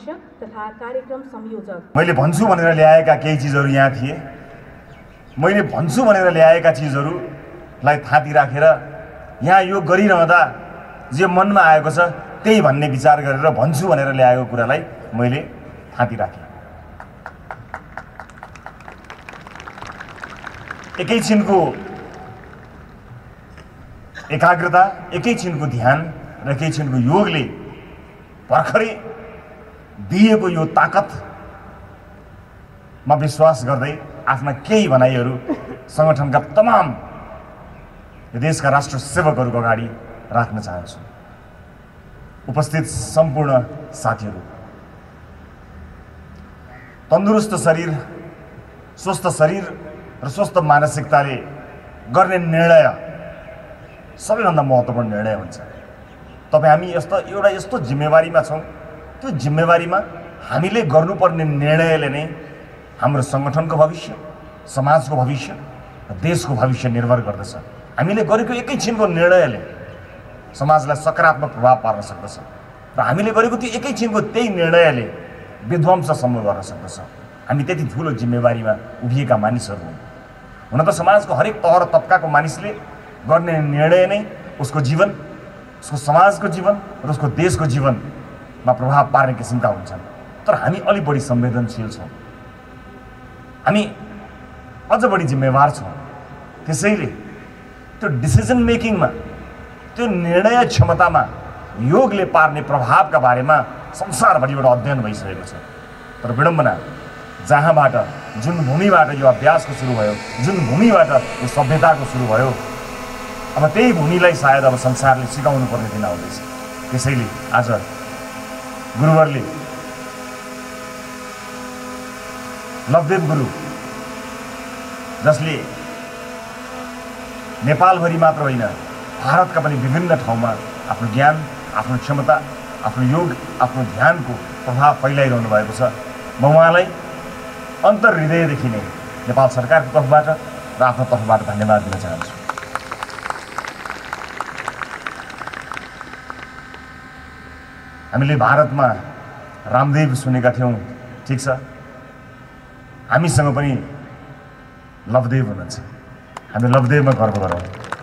अध्यक्ष तथा कार्यक्रम संयोजक। मैले भन्छु भनेर ल्याएका केही चिजहरू यहाँ थिए। मैले भन्छु भनेर ल्याएका चिजहरूलाई थाती राखेर यहाँ यो गरिरहँदा जे मनमा आएको छ त्यही भन्ने विचार गरेर भन्छु भनेर ल्याएको कुरालाई मैले थाती राखेँ। एकैछिनको एकाग्रता, एकैछिनको ध्यान र एकैछिनको योगले भर्खरै दिएको यो ताकतमा विश्वास गर्दै आफ्ना केही भनाइहरू सङ्गठनका तमाम देशका राष्ट्र सेवकहरूको अगाडि राख्न चाहन्छु। उपस्थित सम्पूर्ण साथीहरू, तन्दुरुस्त शरीर, स्वस्थ शरीर र स्वस्थ मानसिकताले गर्ने निर्णय सबैभन्दा महत्त्वपूर्ण निर्णय हुन्छ। हामी एउटा यस्तो जिम्मेवारीमा छौँ, त्यो जिम्मेवारीमा हामीले गर्नुपर्ने निर्णयले नै हाम्रो सङ्गठनको भविष्य, समाजको भविष्य र देशको भविष्य निर्भर गर्दछ। हामीले गरेको एकैछिनको निर्णयले समाजलाई सकारात्मक प्रभाव पार्न सक्दछ र हामीले गरेको त्यो एकैछिनको त्यही निर्णयले विध्वंससम्म गर्न सक्दछ। हामी त्यति ठुलो जिम्मेवारीमा उभिएका मानिसहरू हौँ। हुन त समाजको हरेक तह र तबकाको मानिसले गर्ने निर्णय नै उसको जीवन, उसको समाजको जीवन र उसको देशको जीवनमा प्रभाव पार्ने किसिमका हुन्छन्। तर हामी अलि बढी संवेदनशील छौँ, हामी अझ बढी जिम्मेवार छौँ। त्यसैले त्यो डिसिजन मेकिङमा, त्यो निर्णय क्षमतामा योगले पार्ने प्रभावका बारेमा संसारभरिबाट अध्ययन भइसकेको छ। तर विडम्बना, जहाँबाट, जुन भूमिबाट यो अभ्यासको सुरु भयो, जुन भूमिबाट यो सभ्यताको सुरु भयो, अब त्यही भूमिलाई सायद अब संसारले सिकाउनु पर्ने दिन आउँदैछ। त्यसैले आज गुरुवरले, लवदेव गुरु, जसले नेपालभरि मात्र होइन भारतका पनि विभिन्न ठाउँमा आफ्नो ज्ञान, आफ्नो क्षमता, आफ्नो योग, आफ्नो ध्यानको प्रभाव फैलाइरहनु भएको छ, म उहाँलाई अन्तर्हृदयदेखि नै नेपाल सरकारको तर्फबाट र आफ्नो तर्फबाट धन्यवाद दिन चाहन्छु। हामीले भारतमा रामदेव सुनेका थियौँ, ठिक छ, हामीसँग पनि लवदेव हुनुहुन्छ। हामी लवदेवमा गर्व गरौँ।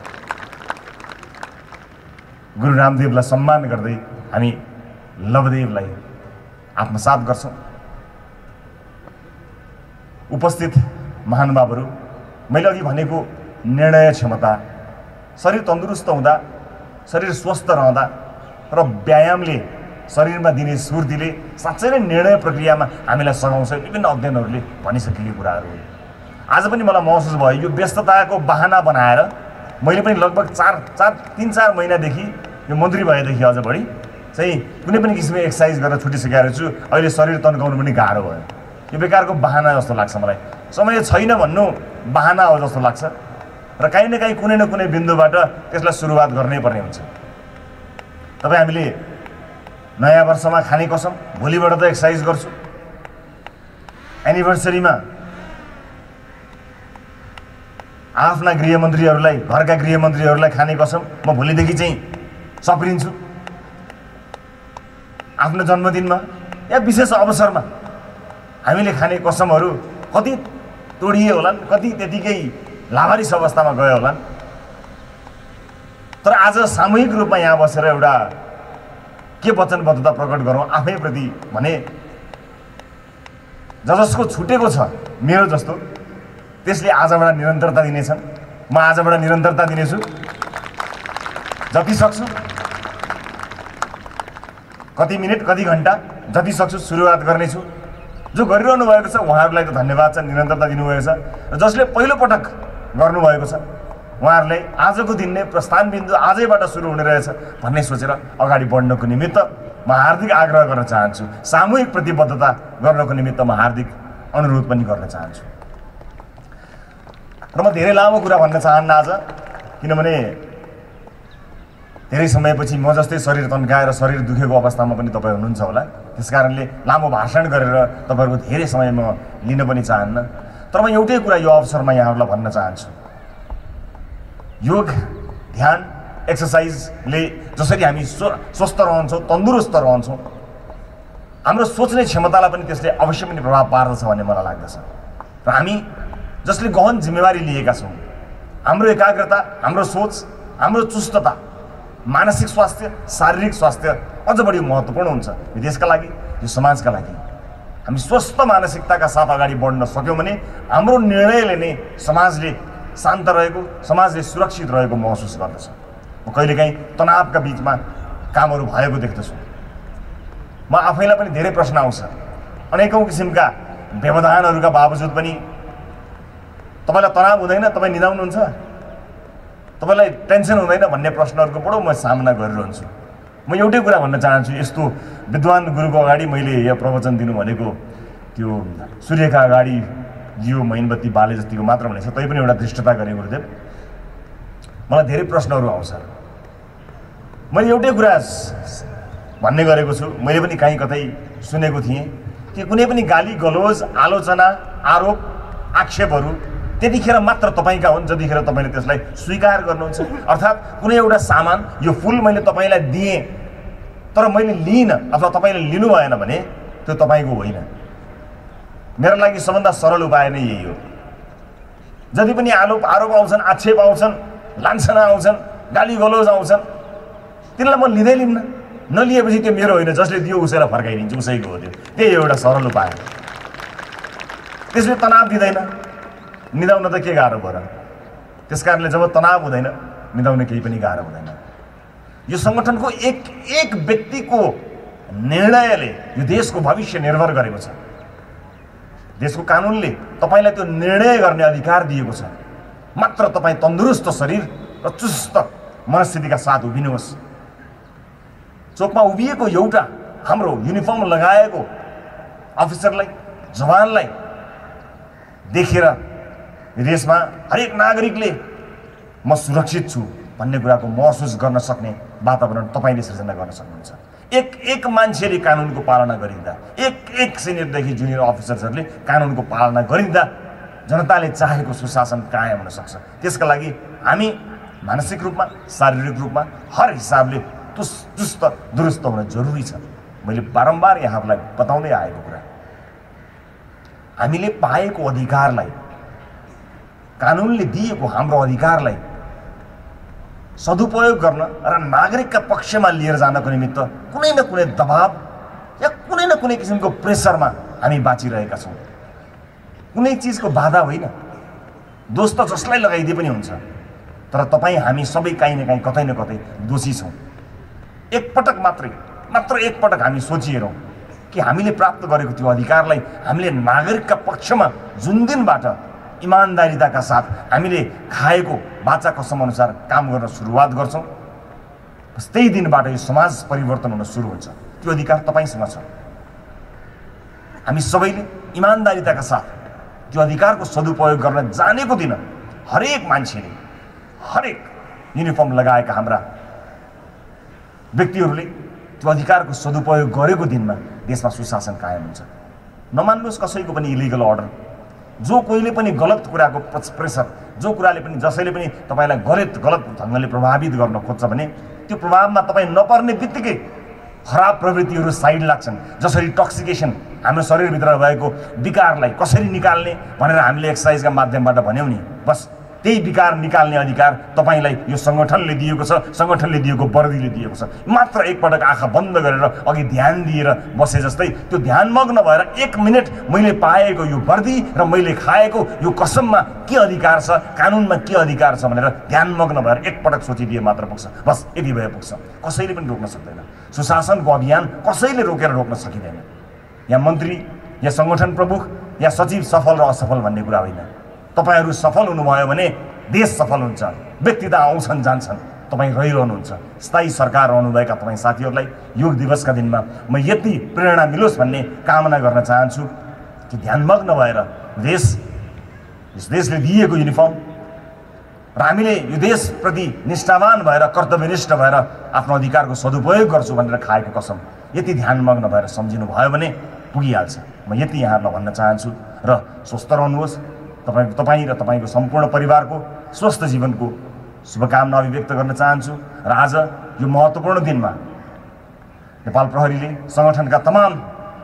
गुरु रामदेवलाई सम्मान गर्दै हामी लवदेवलाई आत्मसात गर्छौँ। उपस्थित महानुभावहरू, मैले अघि भनेको निर्णय क्षमता, शरीर तन्दुरुस्त हुँदा, शरीर स्वस्थ रहँदा र व्यायामले शरीरमा दिने स्फूर्तिले साँच्चै नै निर्णय प्रक्रियामा हामीलाई सघाउँछ। विभिन्न अध्ययनहरूले भनिसकेको कुराहरू हो। आज पनि मलाई महसुस भयो, यो व्यस्तताको बहाना बनाएर मैले पनि लगभग 3-4 महिनादेखि, यो मन्त्री भएदेखि अझ बढी चाहिँ कुनै पनि किसिमको एक्सर्साइज गरेर छुटिसकेको छु। अहिले शरीर तन्काउनु पनि गाह्रो भयो। यो बेकारको बहाना जस्तो लाग्छ मलाई। समय छैन भन्नु बहाना हो जस्तो लाग्छ र काहीँ न काहीँ कुनै न कुनै बिन्दुबाट त्यसलाई सुरुवात गर्नै पर्ने हुन्छ। हामीले नयाँ वर्षमा खाने कसम, भोलिबाट त एक्सर्साइज गर्छु। एनिभर्सरीमा आफ्ना गृहमन्त्रीहरूलाई, घरका गृहमन्त्रीहरूलाई खाने कसम, म भोलिदेखि चाहिँ सप्रिन्छु। आफ्नो जन्मदिनमा या विशेष अवसरमा हामीले खाने कसमहरू कति तोडिए होलान्, कति त्यतिकै लावारिस अवस्थामा गए होलान्। तर आज सामूहिक रूपमा यहाँ बसेर एउटा के वचनबद्धता प्रकट गरौँ आफैप्रति भने, जसको छुटेको छ मेरो जस्तो, त्यसले आजबाट निरन्तरता दिनेछन्। म आजबाट निरन्तरता दिनेछु, जति सक्छु, कति मिनट, कति घन्टा, जति सक्छु सुरुवात गर्नेछु। जो गरिरहनु भएको छ उहाँहरूलाई त धन्यवाद छ, निरन्तरता दिनुभएको छ। र जसले पहिलोपटक गर्नुभएको छ उहाँहरूलाई आजको दिन नै प्रस्थान बिन्दु आजैबाट सुरु हुने रहेछ भन्ने सोचेर अगाडि बढ्नको निमित्त म हार्दिक आग्रह गर्न चाहन्छु। सामूहिक प्रतिबद्धता गर्नको निमित्त म हार्दिक अनुरोध पनि गर्न चाहन्छु। र म धेरै लामो कुरा भन्न चाहन्न आज, किनभने धेरै समयपछि म जस्तै शरीर तन्काएर शरीर दुखेको अवस्थामा पनि तपाईँ हुनुहुन्छ होला। त्यसकारणले लामो भाषण गरेर तपाईँहरूको धेरै समय म लिन पनि चाहन्न। तर म एउटै कुरा यो अवसरमा यहाँहरूलाई भन्न चाहन्छु। योग, ध्यान, एक्सर्साइजले जसरी हामी स्वस्थ रहन्छौँ, तन्दुरुस्त रहन्छौँ, हाम्रो सोच्ने क्षमतालाई पनि त्यसले अवश्य पनि प्रभाव पार्दछ भन्ने मलाई लाग्दछ। र हामी जसले गहन जिम्मेवारी लिएका छौँ, हाम्रो एकाग्रता, हाम्रो सोच, हाम्रो चुस्तता, मानसिक स्वास्थ्य, शारीरिक स्वास्थ्य अझ बढी महत्त्वपूर्ण हुन्छ यो देशका लागि, यो समाजका लागि। हामी स्वस्थ मानसिकताका साथ अगाडि बढ्न सक्यौँ भने हाम्रो निर्णयले नै समाजले शान्त रहेको, समाजले सुरक्षित रहेको महसुस गर्दछ। म कहिलेकाहीँ तनावका बिचमा कामहरू भएको देख्दछु। म आफैलाई पनि धेरै प्रश्न आउँछ। अनेकौँ किसिमका व्यवधानहरूका बावजुद पनि तपाईँलाई तनाव हुँदैन, तपाईँ निदाउनुहुन्छ, तपाईँलाई टेन्सन हुँदैन भन्ने प्रश्नहरूको बडो म सामना गरिरहन्छु। म एउटै कुरा भन्न चाहन्छु, यस्तो विद्वान गुरुको अगाडि मैले यो प्रवचन दिनु भनेको त्यो सूर्यका अगाडि जियो मैनबत्ती बाले जतिको मात्र भनेको छ, तै पनि एउटा धृष्टता गरेँ गुरुदेव। मलाई धेरै प्रश्नहरू आउँछ। मैले एउटै कुरा भन्ने गरेको छु, मैले पनि कहीँ कतै सुनेको थिएँ कि कुनै पनि गाली गलोज, आलोचना, आरोप, आक्षेपहरू त्यतिखेर मात्र तपाईँका हुन् जतिखेर तपाईँले त्यसलाई स्वीकार गर्नुहुन्छ। अर्थात् कुनै एउटा सामान, यो फुल मैले तपाईँलाई दिएँ तर मैले लिइनँ अथवा तपाईँले लिनु भएन भने त्यो तपाईँको होइन। मेरो लागि सबभन्दा सरल उपाय नै यही हो। जति पनि आरोप आउँछन्, आक्षेप आउँछन्, लान्छना आउँछन्, गाली गलोज आउँछन्, तिनलाई म लिँदै लिन्न। नलिएपछि त्यो मेरो होइन, जसले दियो उसैलाई फर्काइदिन्छु, उसैको हो त्यो। त्यही एउटा सरल उपाय। त्यसले तनाव दिँदैन, निदाउन त के गाह्रो भयो र। त्यस कारणले जब तनाव हुँदैन, निदाउन केही पनि गाह्रो हुँदैन। यो सङ्गठनको एक व्यक्तिको निर्णयले यो देशको भविष्य निर्भर गरेको छ। देशको कानुनले तपाईँलाई त्यो निर्णय गर्ने अधिकार दिएको छ। मात्र तपाईँ तन्दुरुस्त शरीर र चुस्त मनस्थितिका साथ उभिनुहोस्। चोकमा उभिएको एउटा हाम्रो युनिफर्म लगाएको अफिसरलाई, जवानलाई देखेर देशमा हरेक नागरिकले म सुरक्षित छु भन्ने कुराको महसुस गर्न सक्ने वातावरण तपाईँले सृजना गर्न सक्नुहुन्छ। एक मान्छेले कानुनको पालना गरिँदा, एक सिनियरदेखि जुनियर अफिसर्सहरूले कानुनको पालना गरिँदा जनताले चाहेको सुशासन कायम हुन सक्छ। त्यसका लागि हामी मानसिक रूपमा, शारीरिक रूपमा हर हिसाबले चुस्त दुरुस्त हुन जरुरी छ। मैले बारम्बार यहाँहरूलाई बताउँदै आएको कुरा, हामीले पाएको अधिकारलाई, कानुनले दिएको हाम्रो अधिकारलाई सदुपयोग गर्न र नागरिकका पक्षमा लिएर जानको निमित्त कुनै न कुनै दबाव या कुनै न कुनै किसिमको प्रेसरमा हामी बाँचिरहेका छौँ। कुनै चिजको बाधा होइन, दोष त जसलाई लगाइदिए पनि हुन्छ, तर तपाईँ हामी सबै काहीँ न काहीँ कतै न कतै दोषी छौँ। मात्र एकपटक हामी सोचिहेरौँ कि हामीले प्राप्त गरेको त्यो अधिकारलाई हामीले नागरिकका पक्षमा जुन दिनबाट इमान्दारिताका साथ हामीले खाएको बाचा कसम अनुसार काम गर्न सुरुवात गर्छौँ, बस त्यही दिनबाट यो समाज परिवर्तन हुन सुरु हुन्छ। त्यो अधिकार तपाईँसँग छ। हामी सबैले इमान्दारिताका साथ त्यो अधिकारको सदुपयोग गर्न जानेको दिन हरेक मान्छेले, हरेक युनिफर्म लगाएका हाम्रा व्यक्तिहरूले त्यो अधिकारको सदुपयोग गरेको दिनमा देशमा सुशासन कायम हुन्छ। नमान्नुहोस् कसैको पनि इलिगल अर्डर। जो कोहीले पनि गलत कुराको प्रेसर, जो कुराले पनि जसैले पनि तपाईँलाई गलत ढङ्गले प्रभावित गर्न खोज्छ भने त्यो प्रभावमा तपाईँ नपर्ने बित्तिकै खराब प्रवृत्तिहरू साइड लाग्छन्। जसरी टक्सिकेसन, हाम्रो शरीरभित्र भएको विकारलाई कसरी निकाल्ने भनेर हामीले एक्सर्साइजका माध्यमबाट भन्यौँ नि, बस त्यही विकार निकाल्ने अधिकार तपाईँलाई यो सङ्गठनले दिएको छ, सङ्गठनले दिएको वर्दीले दिएको छ। मात्र एकपटक आँखा बन्द गरेर अघि ध्यान दिएर बसे जस्तै त्यो ध्यानमग्न भएर 1 मिनट मैले पाएको यो वर्दी र मैले खाएको यो कसममा के अधिकार छ, कानुनमा के अधिकार छ भनेर ध्यानमग्न भएर एकपटक सोचिदिए मात्र पुग्छ। बस यति भए पुग्छ। कसैले पनि रोक्न सक्दैन। सुशासनको अभियान कसैले रोकेर रोक्न सकिँदैन। या मन्त्री, या सङ्गठन प्रमुख, या सचिव सफल र असफल भन्ने कुरा होइन। तपाईहरू सफल हुनुभयो भने देश सफल हुन्छ। व्यक्ति त आउँछन् जान्छन्, तपाईँ रहिरहनुहुन्छ। स्थायी सरकार रहनुभएका तपाईँ साथीहरूलाई योग दिवसका दिनमा म यति प्रेरणा मिलोस् भन्ने कामना गर्न चाहन्छु कि ध्यानमग्न भएर यस देशले दिएको युनिफर्म र हामीले यो देशप्रति निष्ठावान भएर, कर्तव्यनिष्ठ भएर आफ्नो अधिकारको सदुपयोग गर्छु भनेर खाएको कसम यति ध्यानमग्न भएर सम्झिनु भयो भने पुगिहाल्छ। म यति यहाँहरूलाई भन्न चाहन्छु र स्वस्थ रहनुहोस्। तपाईँ र तपाईँको सम्पूर्ण परिवारको स्वस्थ जीवनको शुभकामना अभिव्यक्त गर्न चाहन्छु। र आज यो महत्त्वपूर्ण दिनमा नेपाल प्रहरीले सङ्गठनका तमाम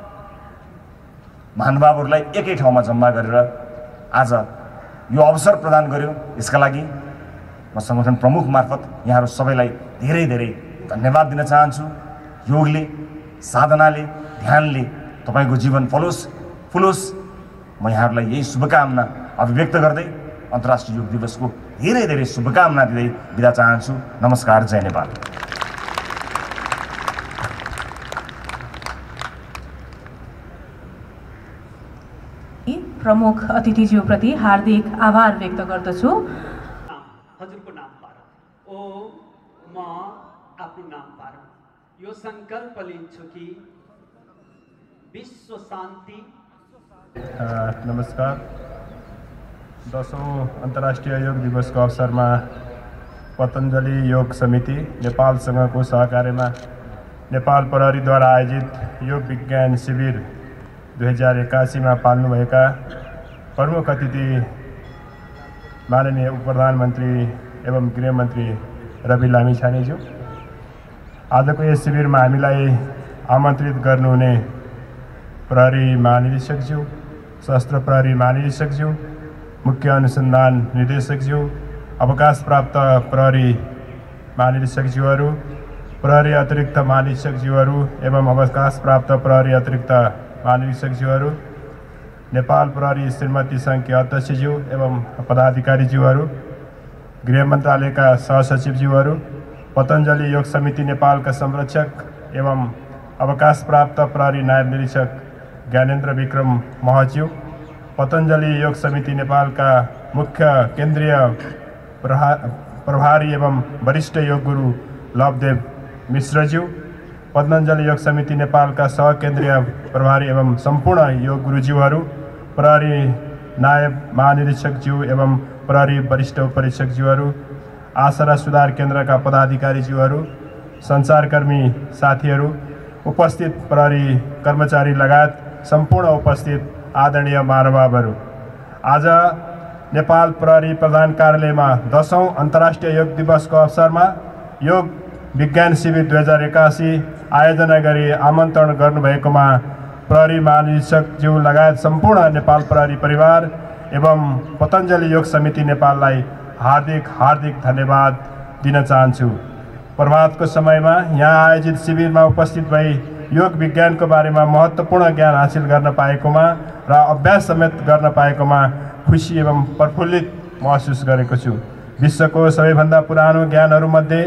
महानुभावहरूलाई एकै ठाउँमा जम्मा गरेर आज यो अवसर प्रदान गर्यो। यसका लागि म सङ्गठन प्रमुख मार्फत यहाँहरू सबैलाई धेरै धेरै धन्यवाद दिन चाहन्छु। योगले, साधनाले, ध्यानले तपाईँको जीवन फुलोस्। म यहाँहरूलाई यही शुभकामना अभिव्यक्त गर्दै अन्तर्राष्ट्रिय योग दिवसको धेरै धेरै शुभकामना दिँदै बिदा चाहन्छु। नमस्कार, जय नेपाल। प्रमुख अतिथिज्यूप्रति हार्दिक आभार व्यक्त गर्दछु। हजुरको नाम पारौँ। ओ म आफ्नो नाम पारौँ। यो सङ्कल्प लिन्छु कि विश्व शान्ति। नमस्कार। 10औं अन्तर्राष्ट्रिय योग दिवसको अवसरमा पतञ्जलि योग समिति नेपालसँगको सहकार्यमा नेपाल प्रहरीद्वारा आयोजित योग विज्ञान शिविर 2081 पाल्नुभएका प्रमुख अतिथि माननीय उपप्रधानमन्त्री एवं गृहमन्त्री रवि लामिछानेज्यू, आजको यस शिविरमा हामीलाई आमन्त्रित गर्नुहुने प्रहरी महानिरीक्षकज्यू, सशस्त्र प्रहरी महानिरीक्षकज्यू, मुख्य अनुसन्धान निर्देशकज्यू, अवकाश प्राप्त प्रहरी महानिरीक्षकज्यूहरू, प्रहरी अतिरिक्त महानिरीक्षकज्यूहरू एवं अवकाश प्राप्त प्रहरी अतिरिक्त महानिरीक्षकज्यूहरू, नेपाल प्रहरी श्रीमती सङ्घकी अध्यक्षज्यू एवं पदाधिकारीज्यूहरू, गृह मन्त्रालयका सहसचिवज्यूहरू, पतञ्जलि योग समिति नेपालका संरक्षक एवं अवकाश प्राप्त प्रहरी नायब निरीक्षक ज्ञानेन्द्र विक्रम महज्यू, पतञ्जलि योग समिति नेपालका मुख्य केन्द्रीय प्रभारी एवं वरिष्ठ योग गुरु लवदेव मिश्रज्यू, पतञ्जलि योग समिति नेपालका सहकेन्द्रीय प्रभारी एवं सम्पूर्ण योग गुरुज्यूहरू, प्रहरी नायब महानिरीक्षकज्यू एवं प्रहरी वरिष्ठ उपरीक्षकज्यूहरू, आसरा सुधार केन्द्रका पदाधिकारीज्यूहरू, सञ्चारकर्मी साथीहरू, उपस्थित प्रहरी कर्मचारी लगायत सम्पूर्ण उपस्थित आदरणीय महानुभावहरू, आज नेपाल प्रहरी प्रधान कार्यालयमा 10औं अन्तर्राष्ट्रिय योग दिवसको अवसरमा योग विज्ञान शिविर 2081 आयोजना गरी आमन्त्रण गर्नुभएकोमा प्रहरी महानिरीक्षकज्यू लगायत सम्पूर्ण नेपाल प्रहरी परिवार एवं पतञ्जलि योग समिति नेपाललाई हार्दिक धन्यवाद दिन चाहन्छु। प्रभातको समयमा यहाँ आयोजित शिविरमा उपस्थित भई योग विज्ञानको बारेमा महत्त्वपूर्ण ज्ञान हासिल गर्न पाएकोमा र अभ्यास समेत गर्न पाएकोमा खुसी एवं प्रफुल्लित महसुस गरेको छु। विश्वको सबैभन्दा पुरानो ज्ञानहरूमध्ये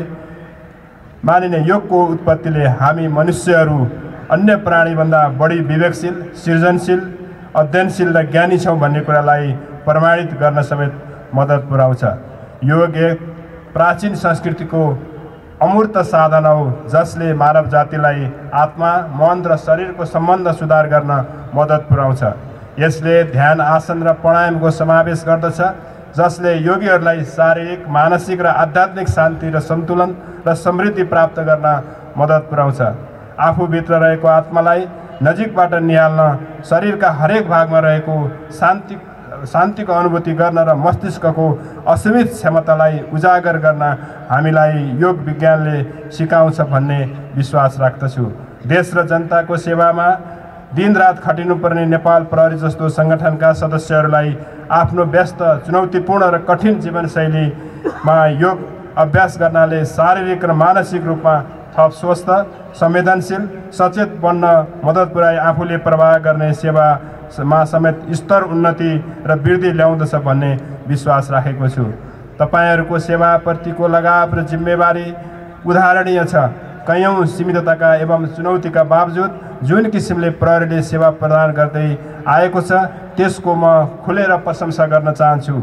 मानिने योगको उत्पत्तिले हामी मनुष्यहरू अन्य प्राणीभन्दा बढी विवेकशील, सृजनशील, अध्ययनशील र ज्ञानी छौँ भन्ने कुरालाई प्रमाणित गर्न समेत मद्दत पुर्याउँछ। योग एक प्राचीन संस्कृतिको अमूर्त साधना हो जसले मानव जातिलाई आत्मा, मन र शरीरको सम्बन्ध सुधार गर्न मद्दत पुर्याउँछ। यसले ध्यान, आसन र प्राणायामको समावेश गर्दछ जसले योगीहरूलाई शारीरिक, मानसिक र आध्यात्मिक शान्ति र सन्तुलन र समृद्धि प्राप्त गर्न मद्दत पुर्याउँछ। आफूभित्र रहेको आत्मालाई नजिकबाट निहाल्न, शरीरका हरेक भागमा रहेको शान्तिको अनुभूति गर्न र मस्तिष्कको असीमित क्षमतालाई उजागर गर्न हामीलाई योग विज्ञानले सिकाउँछ भन्ने विश्वास राख्दछु। देश र जनताको सेवामा दिनरात खटिनुपर्ने नेपाल प्रहरी जस्तो सङ्गठनका सदस्यहरूलाई आफ्नो व्यस्त, चुनौतीपूर्ण र कठिन जीवनशैलीमा योग अभ्यास गर्नाले शारीरिक र मानसिक रूपमा थप स्वस्थ, संवेदनशील, सचेत बन्न मद्दत पुर्याई आफूले प्रवाह गर्ने सेवामा समेत स्तर उन्नति र वृद्धि ल्याउँदछ भन्ने विश्वास राखेको छु। तपाईँहरूको सेवाप्रतिको लगाव र जिम्मेवारी उदाहरणीय छ। कैयौँ सीमितताका एवं चुनौतीका बावजुद जुन किसिमले प्रहरीले सेवा प्रदान गर्दै आएको छ त्यसको म खुलेर प्रशंसा गर्न चाहन्छु।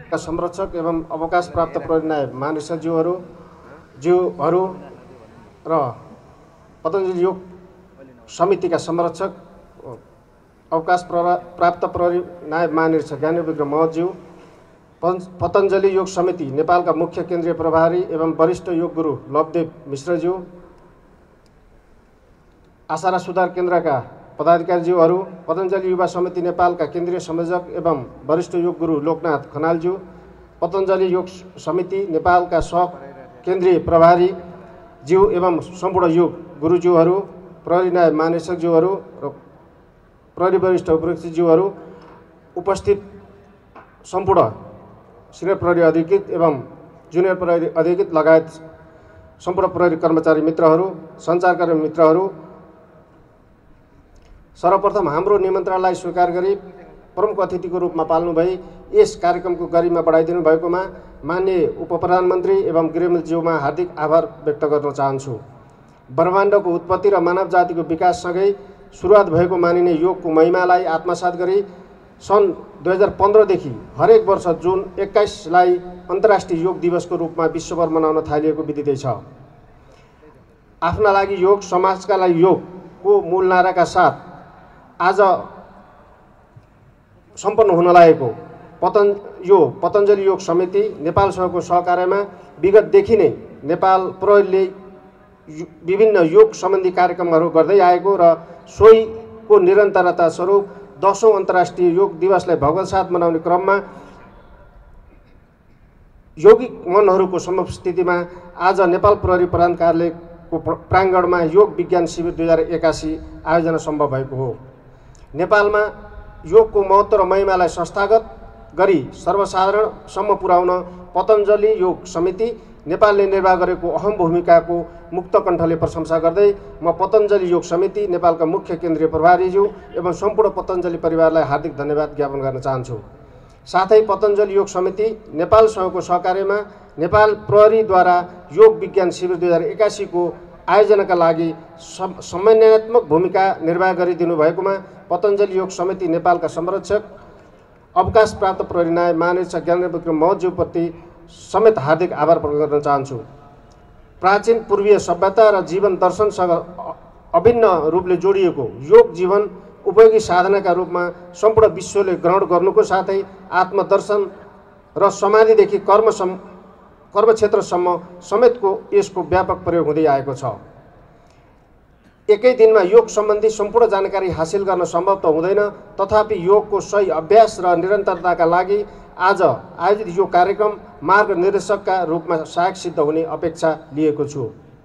संरक्षक एवं अवकाश प्राप्त प्रहरी नायब महानिरीक्षकज्यूहरू र पतञ्जलि योग समितिका संरक्षक अवकाश प्राप्त प्रहरी नायब महानिरीक्षक ज्ञानेन्द्र महतज्यू, पतञ्जलि योग समिति नेपालका मुख्य केन्द्रीय प्रभारी एवं वरिष्ठ योग गुरु लवदेव मिश्रज्यू, आशारा सुधार केन्द्रका पदाधिकारीज्यूहरू, पतञ्जलि युवा समिति नेपालका केन्द्रीय संयोजक एवं वरिष्ठ योग गुरु लोकनाथ खनालज्यू, पतञ्जलि योग समिति नेपालका सह केन्द्रीय प्रभारी ज्यू एवं सम्पूर्ण योग गुरुज्यूहरू, प्रहरी नायब महानिरीक्षकज्यूहरू र प्रहरी वरिष्ठ उपरीक्षकज्यूहरू, उपस्थित सम्पूर्ण सिनियर प्रहरी अधिकृत एवं जुनियर प्रहरी अधिकृत लगायत सम्पूर्ण प्रहरी कर्मचारी मित्रहरू, सञ्चारकर्मी मित्रहरू, सर्वप्रथम हाम्रो निमन्त्रणालाई स्वीकार गरी प्रमुख अतिथिको रूपमा पाल्नु भई यस कार्यक्रमको गरिमा बढाइदिनु भएकोमा माननीय उपप्रधानमन्त्री एवं गृहमन्त्रीज्यूमा हार्दिक आभार व्यक्त गर्न चाहन्छु। ब्रह्माण्डको उत्पत्ति र मानव जातिको विकाससँगै सुरुवात भएको मानिने योगको महिमालाई आत्मसात गरी सन् 2015 देखि हरेक वर्ष जुन 21लाई अन्तर्राष्ट्रिय योग दिवसको रूपमा विश्वभर मनाउन थालिएको विदितै छ। आफ्ना लागि योग, समाजका लागि योगको मूल नाराका साथ आज सम्पन्न हुन लागेको पतञ्जलि योग समिति नेपाल सहको सहकार्यमा विगतदेखि नै नेपाल प्रहरीले विभिन्न योग सम्बन्धी कार्यक्रमहरू गर्दै आएको र सोहीको निरन्तरता स्वरूप 10औं अन्तर्राष्ट्रिय योग दिवसलाई भगवतसाथ मनाउने क्रममा योगिक मनहरूको समस्थितिमा आज नेपाल प्रहरी प्रधान कार्यालयको प्राङ्गणमा योग विज्ञान शिविर 2081 आयोजना सम्भव भएको हो। नेपालमा योगको महत्त्व र महिमालाई संस्थागत गरी सर्वसाधारणसम्म पुर्याउन पतञ्जलि योग समिति नेपालले निर्वाह गरेको अहम भूमिकाको मुक्त कण्ठले प्रशंसा गर्दै म पतञ्जलि योग समिति नेपालका मुख्य केन्द्रीय प्रभारीज्यू एवं सम्पूर्ण पतञ्जलि परिवारलाई हार्दिक धन्यवाद ज्ञापन गर्न चाहन्छु। साथै पतञ्जलि योग समिति नेपाल सहको सहकार्यमा नेपाल प्रहरीद्वारा योग विज्ञान शिविर 2081 को आयोजनाका लागि समन्वयात्मक भूमिका निर्वाह गरिदिनु भएकोमा पतञ्जलि योग समिति नेपालका संरक्षक अवकाश प्राप्त प्रहरी नायब महानिरीक्षक ज्ञानेन्द्र महतज्यूप्रति समेत हार्दिक आभार प्रकट गर्न चाहन्छु। प्राचीन पूर्वीय सभ्यता र जीवन दर्शनसँग अभिन्न रूपले जोडिएको योग जीवन उपयोगी साधनाका रूपमा सम्पूर्ण विश्वले ग्रहण गर्नुको साथै आत्मदर्शन र समाधिदेखि कर्मक्षेत्रसम्म समेतको यसको व्यापक प्रयोग हुँदै आएको छ। एकै दिनमा योग सम्बन्धी सम्पूर्ण जानकारी हासिल गर्न सम्भव त हुँदैन, तथापि योगको सही अभ्यास र निरन्तरताका लागि आज आयोजित यो कार्यक्रम मार्गनिर्देशकका रूपमा सहायक सिद्ध हुने अपेक्षा लिएको छु।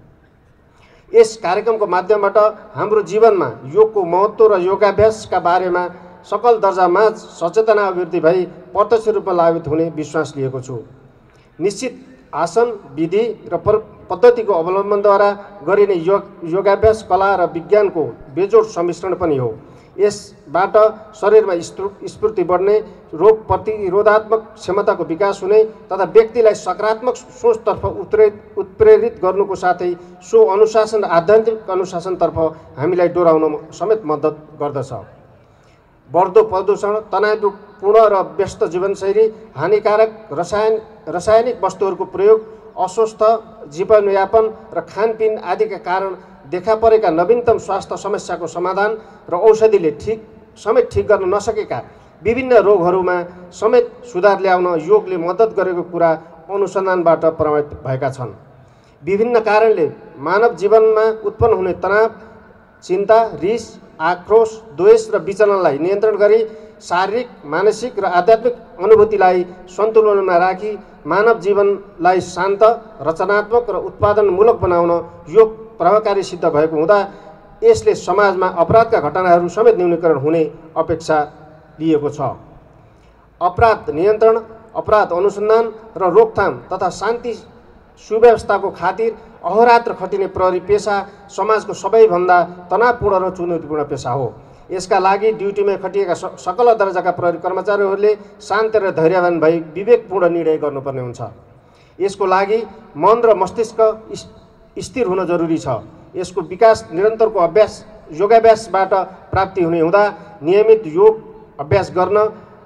यस कार्यक्रमको माध्यमबाट हाम्रो जीवनमा योगको महत्त्व र योगाभ्यासका बारेमा सकल दर्जामा सचेतना अभिवृद्धि भई प्रत्यक्ष रूपमा लाभित हुने विश्वास लिएको छु। निश्चित आसन, विधि र पद्धतिको अवलम्बनद्वारा गरिने योगाभ्यास कला र विज्ञानको बेजोड सम्मिश्रण पनि हो। यसबाट शरीरमा स्फूर्ति बढ्ने, रोग प्रतिरोधात्मक क्षमताको विकास हुने तथा व्यक्तिलाई सकारात्मक सोचतर्फ उत्प्रेरित गर्नुको साथै सो अनुशासन र आध्यात्मिक अनुशासनतर्फ हामीलाई डोराउन समेत मद्दत गर्दछ। बढ्दो प्रदूषण, तनावपूर्ण र व्यस्त जीवनशैली, हानिकारक रासायनिक वस्तुहरूको प्रयोग, अस्वस्थ जीवनयापन र खानपिन आदिका कारण देखा परेका नवीनतम स्वास्थ्य समस्याको समाधान र औषधिले ठिक गर्न नसकेका विभिन्न रोगहरूमा समेत सुधार ल्याउन योगले मद्दत गरेको कुरा अनुसन्धानबाट प्रमाणित भएका छन्। विभिन्न कारणले मानव जीवनमा उत्पन्न हुने तनाव, चिन्ता, रिस, आक्रोश, द्वेष र विचलनलाई नियन्त्रण गरी शारीरिक, मानसिक र आध्यात्मिक अनुभूतिलाई सन्तुलनमा राखी मानव जीवनलाई शान्त, रचनात्मक र उत्पादनमूलक बनाउन योग प्रभावकारी सिद्ध भएको हुँदा यसले समाजमा अपराधका घटनाहरू समेत न्यूनीकरण हुने अपेक्षा लिएको छ। अपराध नियन्त्रण, अपराध अनुसन्धान र रोकथाम तथा शान्ति सुव्यवस्थाको खातिर अहोरात्र खटिने प्रहरी पेसा समाजको सबैभन्दा तनावपूर्ण र चुनौतीपूर्ण पेसा हो। यसका लागि ड्युटीमा खटिएका सकल दर्जाका प्रहरी कर्मचारीहरूले शान्त र धैर्यवान भई विवेकपूर्ण निर्णय गर्नुपर्ने हुन्छ। यसको लागि मन र मस्तिष्क स्थिर हुन जरुरी छ। यसको विकास निरन्तरको योगाभ्यासबाट प्राप्ति हुने हुँदा नियमित योग अभ्यास गर्न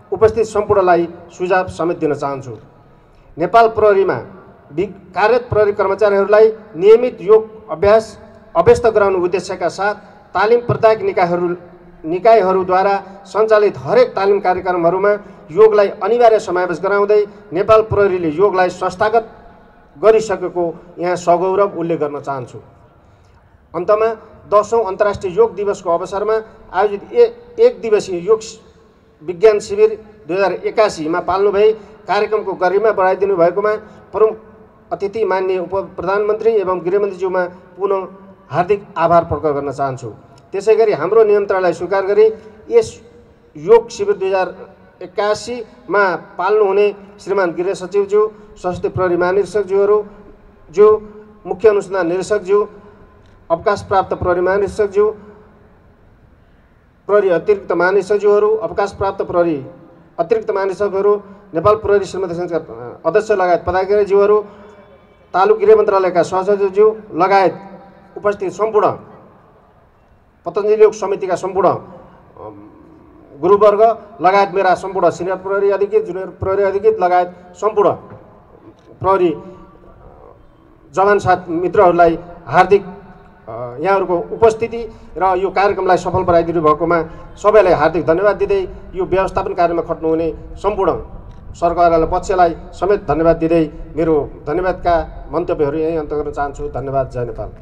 उपस्थित सम्पूर्णलाई सुझाव समेत दिन चाहन्छु। नेपाल प्रहरीमा कार्यरत प्रहरी कर्मचारीहरूलाई नियमित योग अभ्यास अभ्यस्त गराउने उद्देश्यका साथ तालिम प्रदायक निकायहरूद्वारा सञ्चालित हरेक तालिम कार्यक्रमहरूमा योगलाई अनिवार्य समावेश गराउँदै नेपाल प्रहरीले योगलाई संस्थागत गरिसकेको यहाँ सगौरव उल्लेख गर्न चाहन्छु। अन्तमा 10औं अन्तर्राष्ट्रिय योग दिवसको अवसरमा आयोजित एक दिवसीय योग विज्ञान शिविर 2081 पाल्नु भई कार्यक्रमको गरिमा बढाइदिनु भएकोमा प्रमुख अतिथि माननीय उप प्रधानमन्त्री एवं गृहमन्त्रीज्यूमा पुनः हार्दिक आभार प्रकट गर्न चाहन्छु। त्यसैगरी हाम्रो निमन्त्रणालाई स्वीकार गरी यस योग शिविर 2081 पाल्नुहुने श्रीमान गृह सचिवज्यू, सशस्त्र प्रहरी महानिरीक्षकज्यूहरू, मुख्य अनुसन्धान निरीक्षकज्यू, अवकाश प्राप्त प्रहरी महानिरीक्षकज्यू, प्रहरी अतिरिक्त महानिरीक्षकज्यूहरू, अवकाश प्राप्त प्रहरी अतिरिक्त महानिरीक्षकहरू, नेपाल प्रहरी श्रीमती संघका अध्यक्ष लगायत पदाधिकारीज्यूहरू, तालुक गृह मन्त्रालयका सहसचिवज्यू लगायत उपस्थित सम्पूर्ण पतञ्जलि योग समितिका सम्पूर्ण गुरुवर्ग लगायत मेरा सम्पूर्ण सिनियर प्रहरी अधिकृत, जुनियर प्रहरी अधिकृत लगायत सम्पूर्ण प्रहरी जवान साथ मित्रहरूलाई हार्दिक यहाँहरूको उपस्थिति र यो कार्यक्रमलाई सफल बनाइदिनु भएकोमा सबैलाई हार्दिक धन्यवाद दिँदै यो व्यवस्थापन कार्यमा खट्नुहुने सम्पूर्ण सरकारवाला पक्षलाई समेत धन्यवाद दिँदै मेरो धन्यवादका मन्तव्यहरू यही अन्त गर्न चाहन्छु। धन्यवाद। जय नेपाल।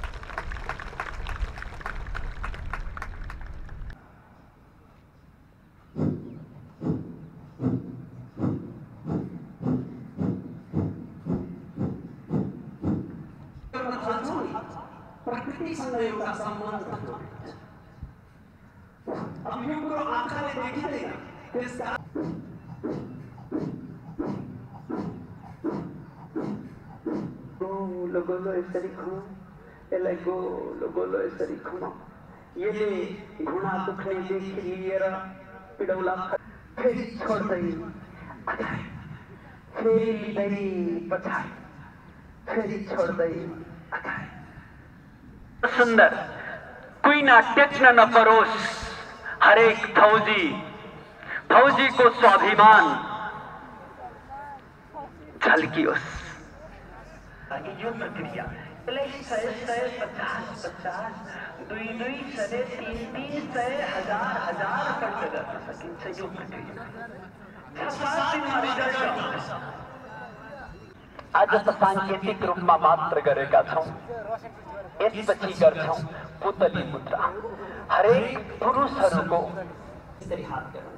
प्रकृतिसँग एउटा सम्बन्ध अब यो कुरो आँखाले देखिँदैन, त्यसका गोलो गोलो यसरी घुमाऊ, यसलाई गोलो गोलो यसरी घुमाऊ। यसले घुँडा दुख्नेदेखि लिएर पिडौला फेरि छोड्दै फेरि लिँदै पछाडि फेरि छोड्दै अगाडि। सुंदर कोई ना टेक्न न परोस, हरेक फौजी को स्वाभिमान झल्कियोस्। यो प्रक्रिया 100-100, 50-50, 2-2, 3-3, 1000 पल्ट गर्न सकिन्छ। यो प्रक्रिया आज त सांकेतिक रूपमा मात्र गरेका छौं, यसपछि गर्छौं पुतली मुद्रा। हरेक पुरुषहरूको यसरी हात गराउनु,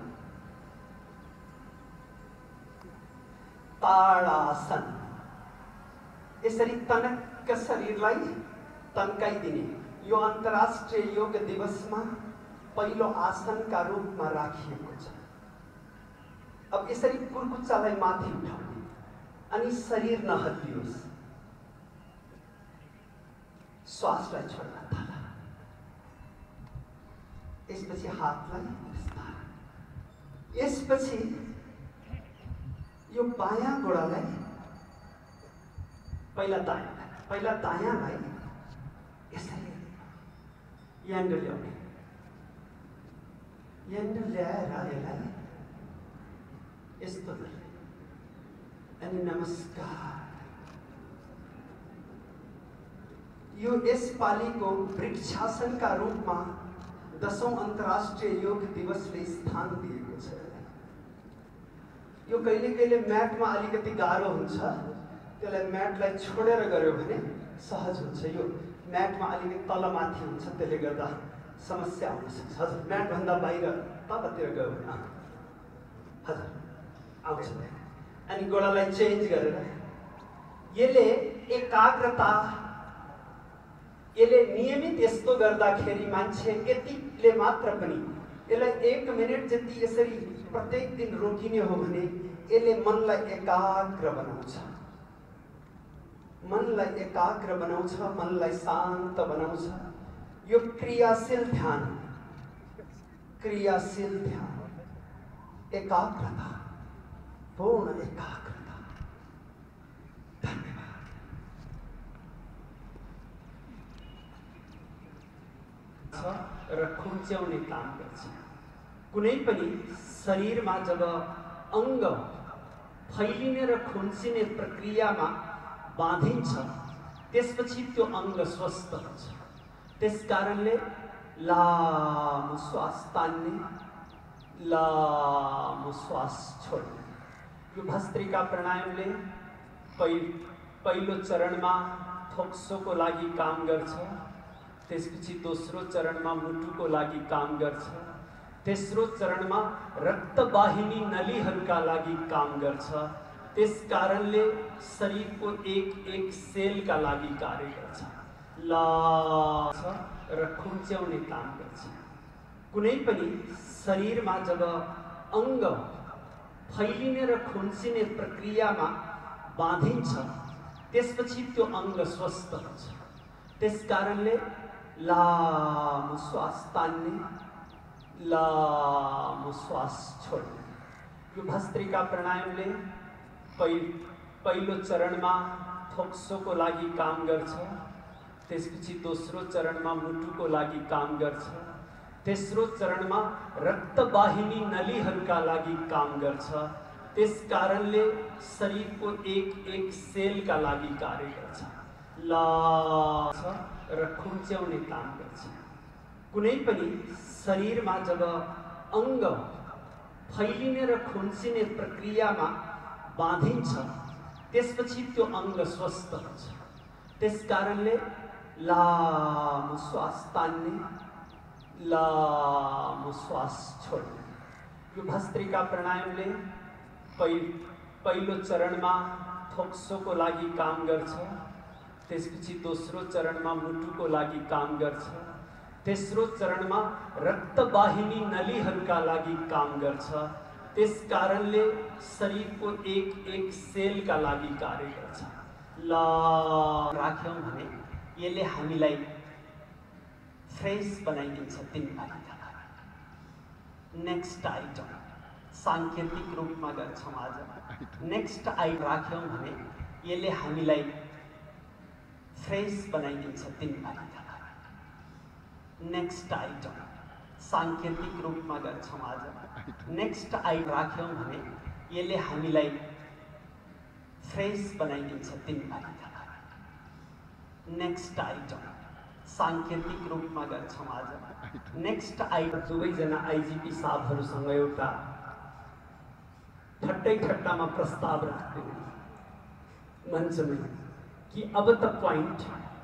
ताडासन, यसरी तनक्क शरीरलाई तन्काइदिने यो अन्तर्राष्ट्रिय योग दिवसमा पहिलो आसनका रूपमा राखिएको छ। अब यसरी कुर्कुच्चालाई माथि उठाउने अनि शरीर नहल्लियोस्, श्वासलाई छोड्न थाल। यसपछि हातलाई विस्तार, यसपछि यो बायाँ गोडालाई पहिला दायाँलाई यसरी यान्ड ल्याउने, यान्ड ल्याएर यसलाई यस्तो अनि नमस्कार। यो यसपालिको वृक्षासनका रूपमा 10औं अन्तर्राष्ट्रिय योग दिवसले स्थान दिएको छ। यो कहिले कहिले म्याटमा अलिकति गाह्रो हुन्छ, त्यसलाई म्याटलाई छोडेर गर्यो भने सहज हुन्छ। यो म्याटमा अलिकति तलमाथि हुन्छ, त्यसले गर्दा समस्या हुन सक्छ। हजुर, म्याटभन्दा बाहिर तलतिर गयो भने हजुर आउँछ। अनि गोडालाई चेन्ज गरेर यसले एकाग्रता, यसले नियमित यस्तो गर्दाखेरि मान्छे यतिले मात्र पनि यसलाई 1 मिनेट जति यसरी प्रत्येक दिन रोकिने हो भने यसले मनलाई एकाग्र बनाउँछ, मनलाई एकाग्र बनाउँछ, मनलाई शान्त बनाउँछ। यो क्रियाशील ध्यान, एकाग्रता, पूर्ण एकाग्रता। धन्यवाद। र खुम्च्याउने काम गर्छ। कुनै पनि शरीरमा जब अङ्ग फैलिने र खुम्चिने प्रक्रियामा बाँधिन्छ त्यसपछि त्यो अङ्ग स्वस्थ हुन्छ। त्यसकारणले लामो श्वास तान्ने, लामो श्वास छोड्ने। यो भस्त्रिका प्राणायामले पहिलो चरणमा फोक्सोको लागि काम गर्छ, त्यसपछि दोस्रो चरणमा मुटुको लागि काम गर्छ, तेस्रो चरणमा रक्तवाहिनी नलीहरूका लागि काम गर्छ। त्यसकारणले शरीरको एक एक सेलका लागि कार्य गर्छ, लाछ र खुम्च्याउने काम गर्छ। कुनै पनि शरीरमा जब अङ्ग फैलिने र खुम्चिने प्रक्रियामा बाँधिन्छ त्यसपछि त्यो अङ्ग स्वस्थ हुन्छ। त्यसकारणले लामो श्वास तान्ने, लामो श्वास छोड्ने। यो भस्त्रिका प्राणायामले पहिलो चरणमा फोक्सोको लागि काम गर्छ, त्यसपछि दोस्रो चरणमा मुटुको लागि काम गर्छ, तेस्रो चरणमा रक्तवाहिनी नलीहरूका लागि काम गर्छ। त्यसकारणले शरीरको एक एक सेलका लागि कार्य गर्छ, लाछ र खुम्च्याउने काम गर्छ। कुनै पनि शरीरमा जब अङ्ग फैलिने र खुम्चिने प्रक्रियामा बाँधिन्छ त्यसपछि त्यो अङ्ग स्वस्थ हुन्छ। त्यसकारणले लामो श्वास तान्ने, लामो श्वास छोड्ने। यो भस्त्रिका प्राणायामले पहिलो चरणमा फोक्सोको लागि काम गर्छ, त्यसपछि दोस्रो चरणमा मुटुको लागि काम गर्छ, तेस्रो चरणमा रक्तवाहिनी नलीहरूका लागि काम गर्छ। त्यसकारणले शरीरको एक एक सेलका लागि कार्य गर्छ। राख्यौँ भने यसले हामीलाई फ्रेस बनाइदिन्छ दिनभरिका लागि। नेक्स्ट आइटम साङ्केतिक रूपमा गर्छौँ आज। नेक्स्ट आइटम राख्यौँ भने यसले हामीलाई फ्रेस बनाइदिन्छ दिनभरिका लागि। नेक्स्ट आइटम साङ्केतिक रूपमा गर्छौँ आज। नेक्स्ट आइटम राख्यौँ भने यसले हामीलाई फ्रेस बनाइदिन्छ दिनभरिका लागि। नेक्स्ट आइटम साङ्केतिक रूपमा गर्छौँ आज। नेक्स्ट आइटम दुवैजना आइजिपी साहबहरूसँग एउटा ठट्टामा प्रस्ताव राख्दै मञ्चमै कि अब त पोइन्ट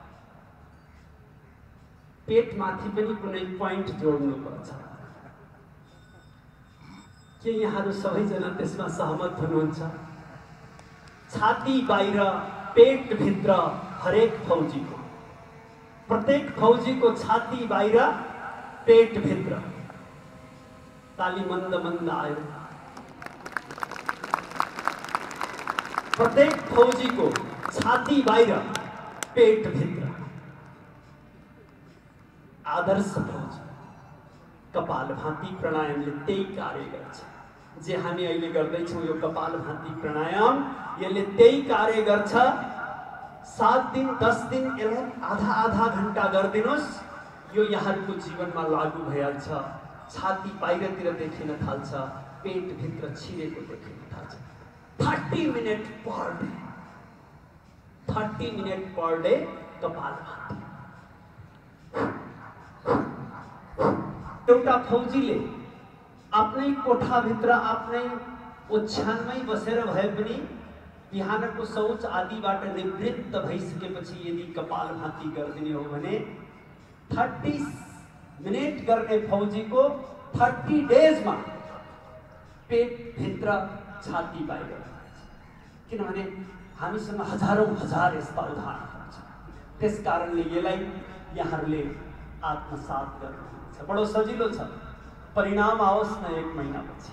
पेटमाथि पनि कुनै पोइन्ट जोड्नुपर्छ। के यहाँहरू सबैजना त्यसमा सहमत हुनुहुन्छ? छाती बाहिर पेटभित्र हरेक फौजीको, प्रत्येक फौजीको छाती बाहिर पेटभित्र। ताली मन्द मन्द आयो। प्रत्येक फौजीको छाती बाहिर पेटभित्र। आदर्श फौजी कपालभाती प्राणायामले त्यही कार्य गर्छ। जे हामी अहिले गर्दैछौँ यो कपालभाती प्राणायाम यसले त्यही कार्य गर्छ। 7 दिन 10 दिन यसलाई आधा घण्टा गरिदिनुहोस्, यो यहाँहरूको जीवनमा लागू भइहाल्छ। छाती बाहिरतिर देखिन थाल्छ, पेटभित्र छिरेको देखिन थाल्छ। 30 minute per day, 30 minute per day kapalbhati. एउटा फौजीले आफ्नै कोठाभित्र आफ्नै ओछ्यानमै बसेर भए पनि बिहानको शौच आदिबाट निवृत्त भइसकेपछि यदि कपालभाती गरिदिने हो भने 30 मिनट गर्ने फौजीको 30 डेजमा पेटभित्र छाती बाहिर। किनभने हामीसँग हजारौं हजार यस्ता उदाहरणहरू छन्। त्यसकारणले यसलाई यहाँहरूले आत्मसात गर्नुहुन्छ। बडो सजिलो छ, परिणाम आओस् न 1 महिनापछि।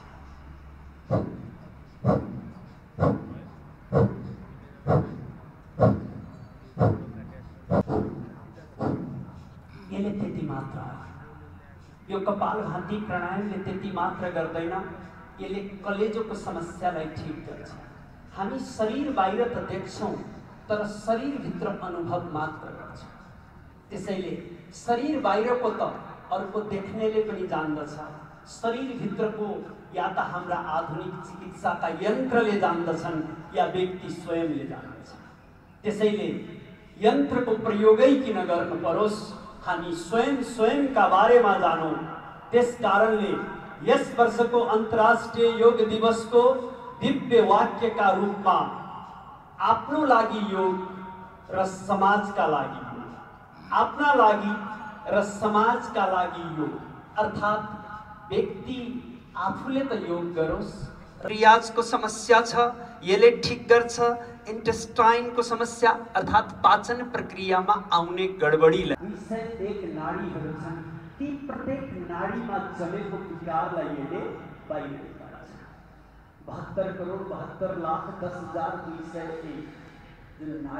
यसले त्यति मात्र हो। यो कपालभाती प्राणायामले त्यति मात्र गर्दैन, यसले कलेजोको समस्यालाई ठिक गर्छ। हामी शरीर बाहिर त देख्छौँ तर शरीरभित्र अनुभव मात्र गर्छौँ। त्यसैले शरीर बाहिरको त अर्को देख्नेले पनि जान्दछ, शरीरभित्रको या त हाम्रा आधुनिक चिकित्साका यन्त्रले जान्दछन् या व्यक्ति स्वयंले जान्दछ। त्यसैले यन्त्रको प्रयोगै किन गर्नु परोस्, हामी स्वयंका बारेमा जानौँ। त्यस कारणले यस वर्षको अन्तर्राष्ट्रिय योग दिवसको दिव्य वाक्यका रूपमा आफ्नो लागि योग र समाजका लागि योग, आफ्ना लागि र समाजका लागि योग, अर्थात् व्यक्ति आफूले त योग गरोस्। रियाजको समस्या छ, यसले ठिक गर्छ इन्टेस्टाइनको समस्या अर्थात् पाचन प्रक्रियामा आउने गडबडीलाई। 201 नाडीहरू छन्, ती प्रत्येक नाडीमा जमेको विकारलाई यसले बाहिर निकाल्छ। 72 करोड 72 लाख 10,201 जुन